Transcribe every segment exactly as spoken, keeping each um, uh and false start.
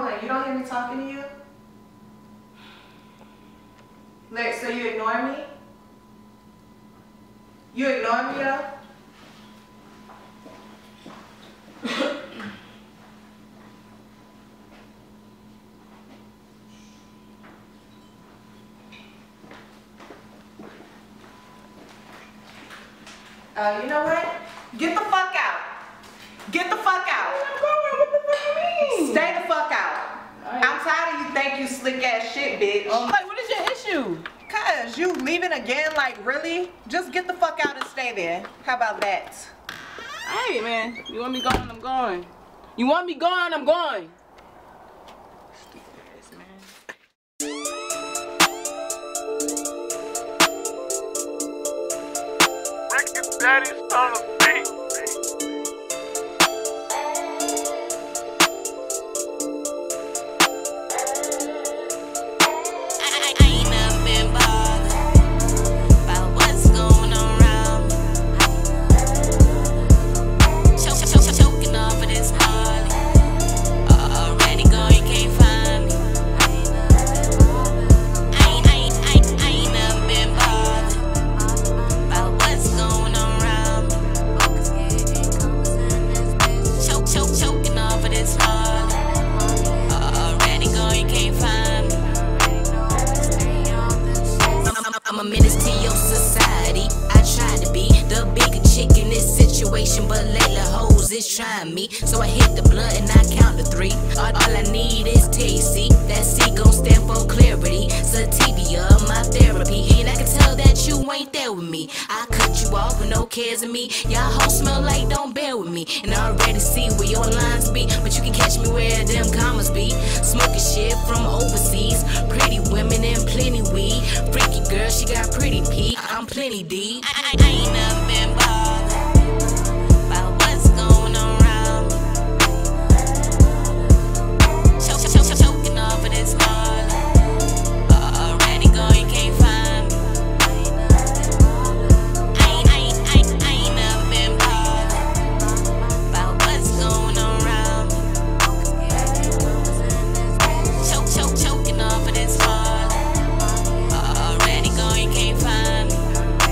what? You don't hear me talking to you? Like, so you ignore me? You ignore me though? Uh, you know what? Get the fuck out. Get the fuck out. I'm going. What the fuck you mean? Stay the fuck out. Right. I'm tired of you think you slick ass shit, bitch. Oh, like, what is your issue? Cause you leaving again, like really? Just get the fuck out and stay there. How about that? Hey, man. You want me going? I'm going. You want me going? I'm going. Stupid ass, man. Ricky Daddy's on the beat. I'm a menace to your society. I try to be the bigger chick in this situation, but lately hoes is trying me. So I hit the blunt and I count to three. All, all I need is T C. That C gon' stand for clarity. Sativia, my therapy. And I can tell that you ain't there with me. I cut you off with no cares of me. Y'all hoes smell like don't bear with me. And I already see where your lines be, but you can catch me where them commas be. Smoking shit from overseas. Pretty women and plenty weed. Freaky girl, she got pretty pee. I'm plenty D. I, I ain't never been bothered about what's going on around me. Choke, choke, choke, choking off of this Harlem. Already gone, you can't find me. I ain't, I ain't, I ain't, I ain't never been bothered about what's going on around me. Choke, choke, choking off of this Harlem. Already gone, you can't find me.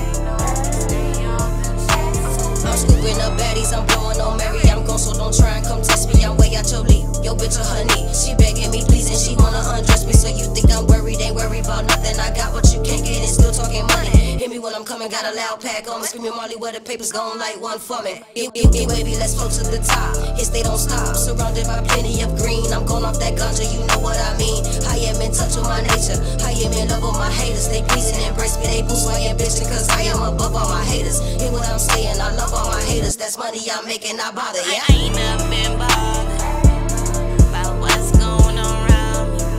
I'm scooping up baddies, I'm blowing on Mary. I'm gone, so don't try and come test me. I'm way out your league. Yo, bitch, a honey. She begging me, please, and she wanna undress me. So you think I'm worried? Ain't worried about nothing. I got what you can't get and still talking money. Hit me when I'm coming, got a loud pack on me. Screaming Molly, where the papers gone, like one for me. It, it, it wavy, let's float to the top. Hits, they don't stop. Surrounded by plenty of green. I'm going off that ganja, you know what I mean. I am in touch with my nature. I am in love with my haters. They please and embrace me. They boost my ambition, cause I am above all my haters. Hear what I'm saying? I love all my haters. That's money I'm making, not bother. Yeah, I ain't never been bothered about what's going on around me.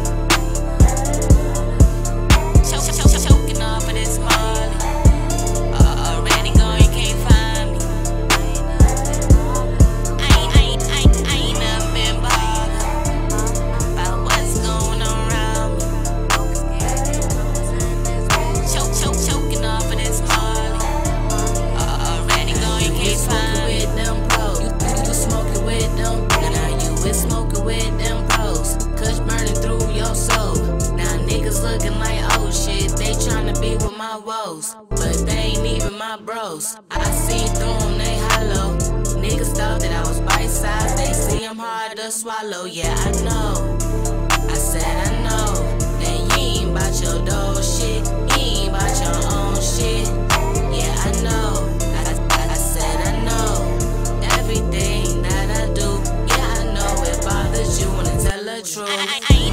Choke, choke, choke, choking off of this Marley. Already gone, you can't find me. I ain't, I ain't, I ain't, I ain't never been bothered about what's going on around me. Choke, choke, choking off of this Marley. Already gone, you can't find me. With them pros, you, you, you smoking with them. Now you is smoking with them pros. Kush burning through your soul. Now niggas looking like oh shit, they tryna be with my woes, but they ain't even my bros. I see through them, they hollow. Niggas thought that I was bite-sized. They see I'm hard to swallow. Yeah, I know. I said I know. That you ain't bout your dough shit. You ain't bout your own shit. Yeah, I know. I, I, I said I know. Everything that I do, yeah, I know it bothers you. Wanna tell the truth. I, I, I